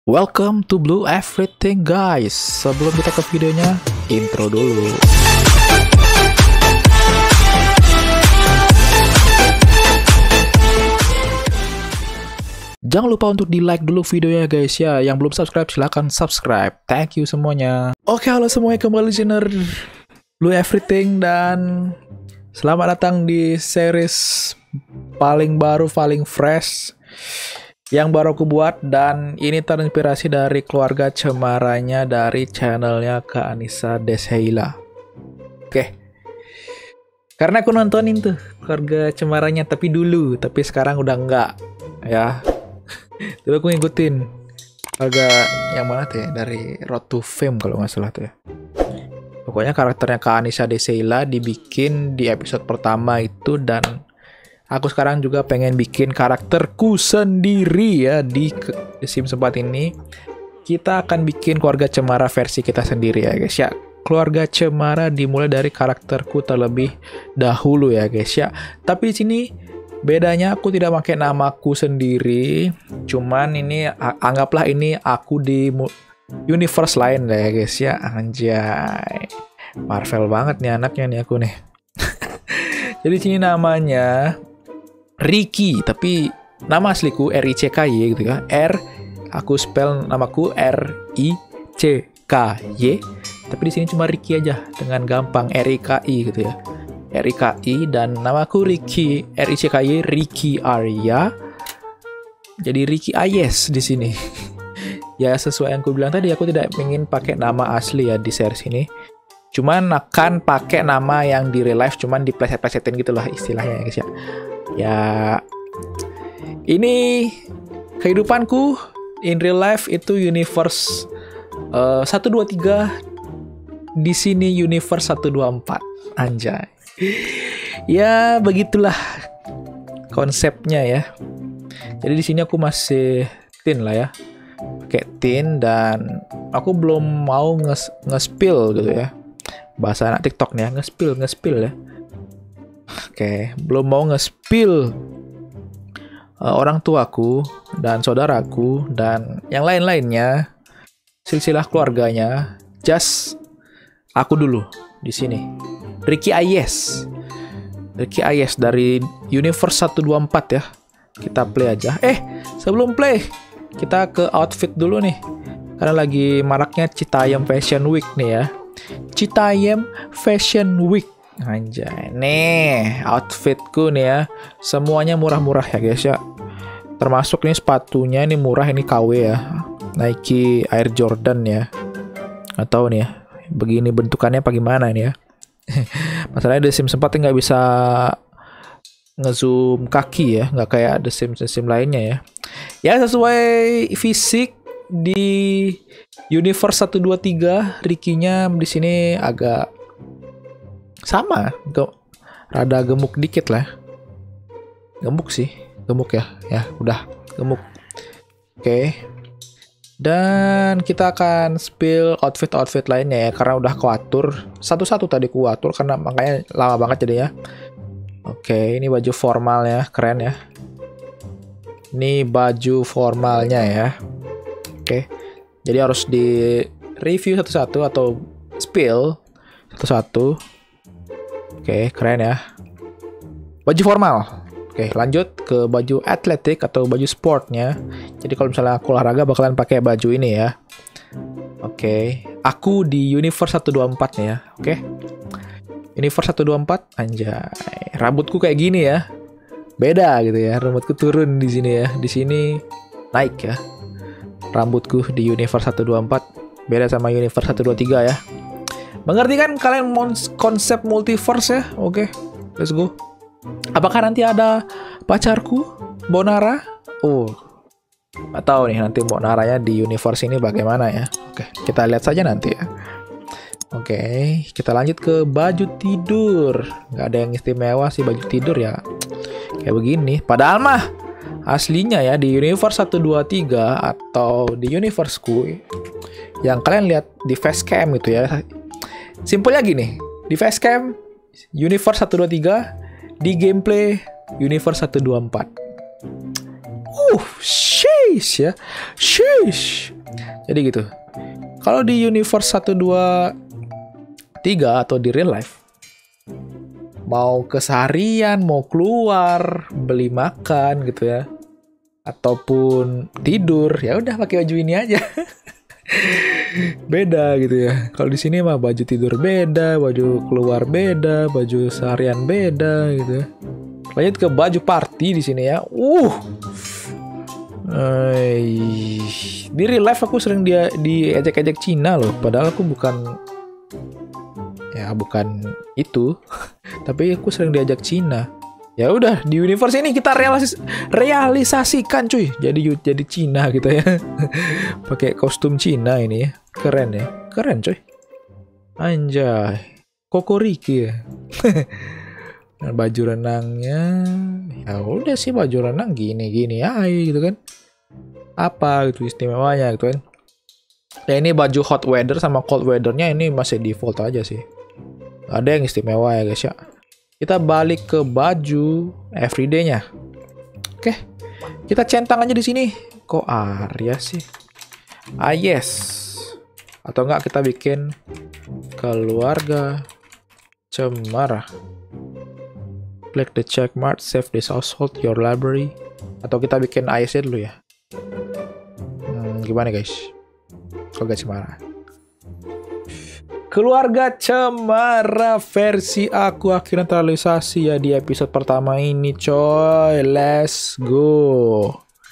Welcome to Blue Everything guys. Sebelum kita ke videonya, intro dulu. Jangan lupa untuk di like dulu videonya guys ya. Yang belum subscribe silahkan subscribe. Thank you semuanya. Oke, halo semuanya, kembali listener Blue Everything dan selamat datang di series paling baru, paling fresh yang baru aku buat, dan ini terinspirasi dari keluarga cemaranya dari channelnya Kak Anissa Desheila. Oke. Karena aku nontonin tuh keluarga cemaranya tapi sekarang udah enggak ya. Dulu aku ngikutin keluarga yang mana tuh ya, dari Road to Fame kalau nggak salah tuh ya. Pokoknya karakternya Kak Anissa Desheila dibikin di episode pertama itu, dan aku sekarang juga pengen bikin karakterku sendiri ya di Sims 4 ini. Kita akan bikin keluarga cemara versi kita sendiri ya guys ya. Keluarga cemara dimulai dari karakterku terlebih dahulu ya guys ya. Tapi di sini bedanya aku tidak pakai namaku sendiri. Cuman ini anggaplah ini aku di universe lain lah ya guys ya. Anjay. Marvel banget nih anaknya nih aku nih. Jadi sini namanya Ricky, tapi nama asliku R-I-C-K-Y gitu ya. Aku spell namaku R-I-C-K-Y. Tapi di sini cuma Ricky aja dengan gampang, R-I-K-I gitu ya. R-I-K-I, dan namaku Ricky, R-I-C-K-Y, Ricky Arya. Jadi Ricky Ayes di sini. Ya sesuai yang aku bilang tadi, aku tidak ingin pakai nama asli ya di series ini. Cuman akan pakai nama yang di real life, cuman dipleset-plesetin gitu lah istilahnya ya guys ya. Ya, ini kehidupanku in real life itu universe 123, di sini universe 124. Anjay. Ya, begitulah konsepnya ya. Jadi di sini aku masih teen lah ya. Pakai teen, dan aku belum mau nge-spill gitu ya. Bahasa anak TikTok nih ya, nge-spill ya. Oke, belum mau nge-spill orang tuaku dan saudaraku dan yang lain-lainnya, silsilah keluarganya. Just aku dulu di sini. Ricky Ayes. Ricky Ayes dari Universe 124 ya. Kita play aja. Sebelum play, kita ke outfit dulu nih. Karena lagi maraknya Citayam Fashion Week nih ya. Citayam Fashion Week. Anjay, nih outfitku nih ya. Semuanya murah-murah ya guys ya. Termasuk nih sepatunya, ini murah, ini KW ya. Nike Air Jordan ya. Atau nih ya, begini bentukannya apa gimana nih ya. Masalahnya The Sims 4 nggak bisa ngezoom kaki ya, nggak kayak The Sims lainnya ya. Ya sesuai fisik di Universe 123, Ricky-nya di sini agak sama, rada gemuk dikit lah. Gemuk sih, gemuk ya. Ya, udah gemuk. Oke. Dan kita akan spill outfit lainnya ya, karena udah kuatur. Satu-satu tadi kuatur karena makanya lama banget jadinya. Oke, ini baju formalnya, keren ya. Ini baju formalnya ya. Oke. Jadi harus di review satu-satu atau spill satu-satu. Oke, keren ya. Baju formal. Oke, lanjut ke baju atletik atau baju sportnya. Jadi kalau misalnya aku olahraga bakalan pakai baju ini ya. Oke, aku di Universe 124 nih ya. Oke. Universe 124, anjay. Rambutku kayak gini ya. Beda gitu ya. Rambutku turun di sini ya. Di sini naik ya. Rambutku di Universe 124 beda sama Universe 123 ya. Mengerti kan kalian konsep multiverse ya? Oke, let's go. Apakah nanti ada pacarku, Bonara? Nggak tahu nih nanti Bonaranya di universe ini bagaimana ya. Oke, kita lihat saja nanti ya. Oke, kita lanjut ke baju tidur. Nggak ada yang istimewa sih baju tidur ya. Kayak begini. Padahal mah aslinya ya di universe 123 atau di universeku yang kalian lihat di facecam gitu ya. Simpelnya gini, di facecam Universe 123, di gameplay Universe 124. Sheesh ya. Sheesh. Jadi gitu. Kalau di universe 1 2 3 atau di real life, mau keseharian, mau keluar, beli makan gitu ya, ataupun tidur, ya udah pakai baju ini aja. Beda gitu ya. Kalau di sini mah baju tidur beda, baju keluar beda, baju seharian beda gitu ya. Lanjut ke baju party di sini ya. Di real life aku sering diejek-ejek Cina loh, padahal aku bukan itu. Tapi aku sering diajak Cina. Ya udah, di universe ini kita realisasikan cuy. Jadi Cina gitu ya. Pakai kostum Cina ini ya. Keren ya. Keren cuy. Anjay. Kokoriki ya. Nah, baju renangnya ya udah sih, baju renang gini aja gitu kan. Apa gitu istimewanya gitu kan. Ya ini baju hot weather sama cold weathernya ini masih default aja sih. Gak ada yang istimewa ya guys ya. Kita balik ke baju everyday-nya. Oke. Kita centang aja di sini. Kok Arya sih? Yes. Atau enggak kita bikin keluarga cemara. Click the check mark, save this household, your library. Atau kita bikin AS dulu ya. Gimana guys? Keluarga cemara. Keluarga cemara versi aku akhirnya terrealisasi ya di episode pertama ini coy. Let's go.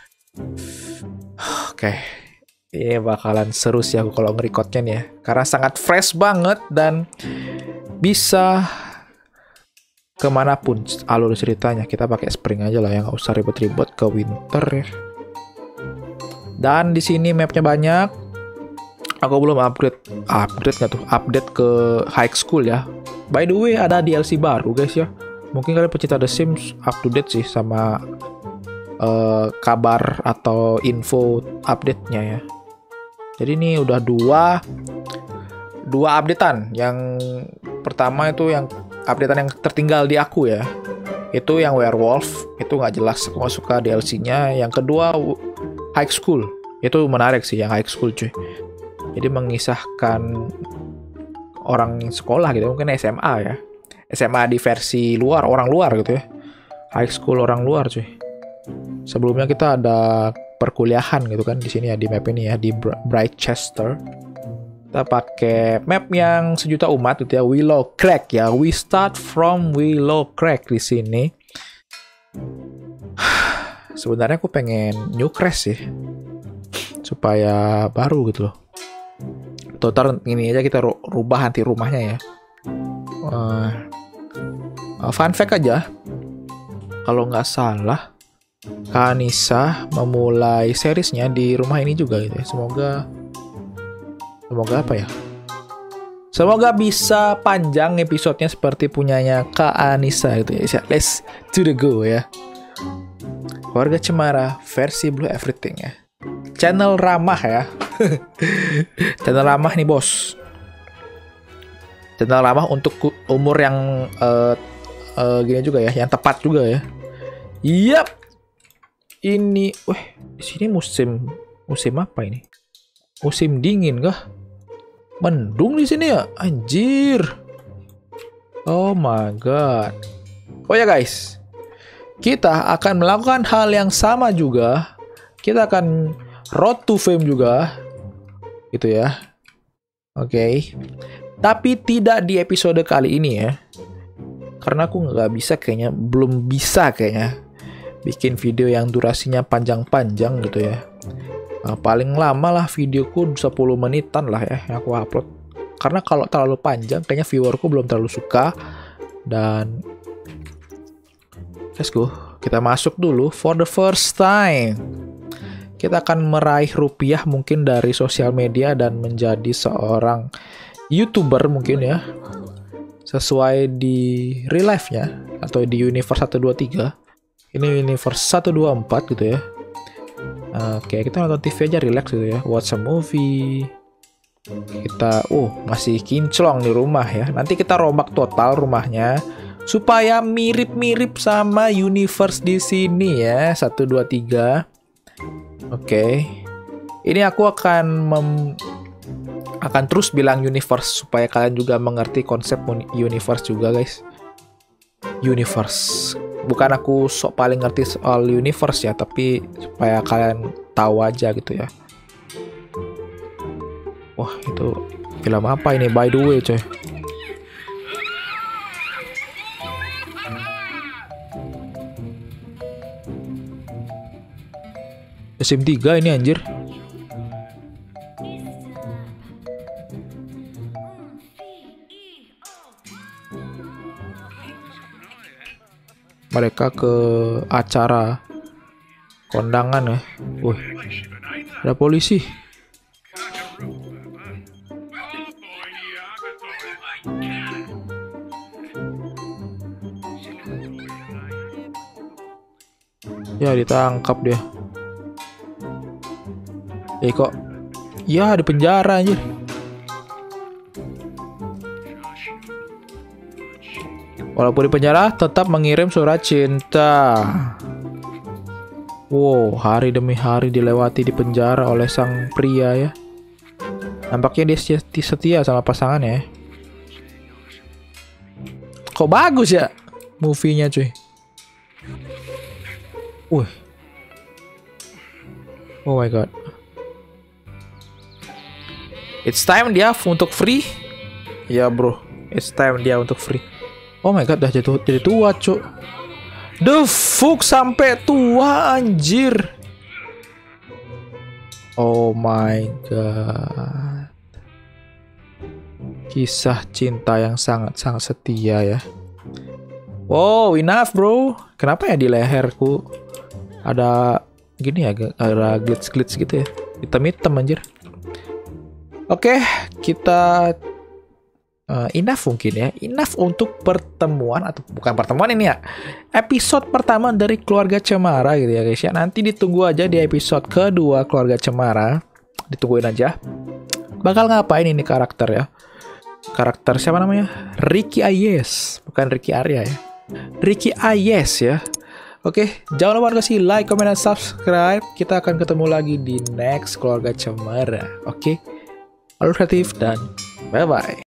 Oke. Ini bakalan seru sih aku kalau nge-recordnya nih ya. Karena sangat fresh banget dan bisa kemanapun alur ceritanya. Kita pakai spring aja lah ya, nggak usah ribet-ribet ke winter ya. Dan di sini mapnya banyak. Aku belum update ke high school ya. By the way, ada DLC baru guys ya. Mungkin kalian pecinta The Sims up to date sih sama kabar atau info update-nya ya. Jadi ini udah dua updatean. Yang pertama itu yang updatean yang tertinggal di aku ya. Itu yang werewolf, itu nggak jelas, aku nggak suka DLC-nya. Yang kedua high school, itu menarik sih yang high school cuy. Jadi mengisahkan orang sekolah gitu, mungkin SMA ya. SMA di versi luar, orang luar gitu ya. High school orang luar cuy. Sebelumnya kita ada perkuliahan gitu kan di sini ya, di map ini ya, di Brightchester. Kita pakai map yang sejuta umat gitu ya, Willow Creek ya. We start from Willow Creek di sini. Sebenarnya aku pengen Newcrest sih, supaya baru gitu loh. Total ini aja kita rubah nanti rumahnya ya. Fun fact aja, kalau nggak salah Kanisa memulai seriesnya di rumah ini juga gitu ya. Semoga apa ya? Semoga bisa panjang episodenya seperti punyanya Kak Anissa gitu ya. Let's to the go ya. Keluarga Cemara versi Blue Everything ya. Channel ramah ya. Channel ramah nih bos. Channel ramah untuk umur yang gini juga ya, yang tepat juga ya. Yap. Ini, di sini musim apa ini? Musim dingin kah? Mendung di sini ya, anjir. Oh my god. Oh ya guys, kita akan melakukan hal yang sama juga. Kita akan road to fame juga, gitu ya. Oke. Tapi tidak di episode kali ini ya. Karena aku belum bisa kayaknya bikin video yang durasinya panjang-panjang gitu ya. Paling lama lah videoku 10 menitan lah ya yang aku upload. Karena kalau terlalu panjang kayaknya viewerku belum terlalu suka. Dan let's go. Kita masuk dulu for the first time. Kita akan meraih rupiah mungkin dari sosial media dan menjadi seorang YouTuber mungkin ya. Sesuai di real life-nya atau di universe 123. Ini universe 124 gitu ya. Oke, kita nonton TV aja relax gitu ya. Watch a movie. Kita masih kinclong di rumah ya. Nanti kita rombak total rumahnya supaya mirip-mirip sama universe di sini ya. 1 2 3. Oke. Ini aku akan terus bilang universe supaya kalian juga mengerti konsep universe juga, guys. Universe. Bukan aku sok paling ngerti soal universe ya, tapi supaya kalian tahu aja gitu ya. Wah, itu film apa ini by the way, coy? SM3 ini anjir. Mereka ke acara kondangan ya. Wih, ada polisi. Ya, ditangkap dia. Kok ya di penjara anjir. Walaupun di penjara tetap mengirim surat cinta. Wow, hari demi hari dilewati di penjara oleh sang pria ya. Nampaknya dia setia sama pasangannya ya. Kok bagus ya movie-nya cuy. Wih. Oh my god. It's time dia untuk free. Ya bro, it's time dia untuk free. Oh my god, dah jadi tua cuk. The fuck, sampai tua anjir. Oh my god. Kisah cinta yang sangat-sangat setia ya. Wow, enough bro. Kenapa ya di leherku ada gini ya, ada glitch gitu ya. Hitam-hitam anjir. Oke, kita enough mungkin ya. Enough untuk pertemuan, atau bukan pertemuan ini ya. Episode pertama dari Keluarga Cemara gitu ya guys ya. Nanti ditunggu aja di episode kedua Keluarga Cemara. Ditungguin aja. Bakal ngapain ini karakter ya. Karakter siapa namanya? Ricky Ayes. Bukan Ricky Arya ya. Ricky Ayes ya. Oke, jangan lupa kasih like, comment, dan subscribe. Kita akan ketemu lagi di next Keluarga Cemara. Oke. Halo kreatif dan bye-bye.